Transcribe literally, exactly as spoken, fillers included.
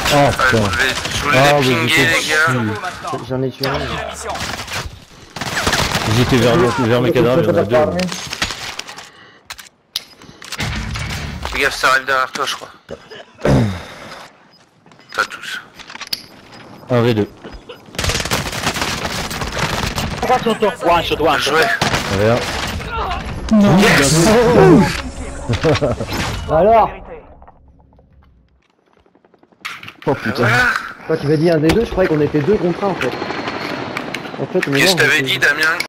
Ah Ouais, je putain. voulais, je voulais Ah, les oui, pinguer, j'étais les gars. dessus. J'en ai tué un. J'étais vers, vers mes cadavres, il y en a deux. Fais gaffe, ça arrive derrière toi, je crois. Pas tous. Un V deux. One shot, one Bien shot. joué. Regarde. Yes. Alors, Oh putain. Voilà. quand tu m'as dit un des deux, je croyais qu'on était deux contre un en fait. En fait, on est Qu'est-ce que mort, je t'avais on était- dit, Damien?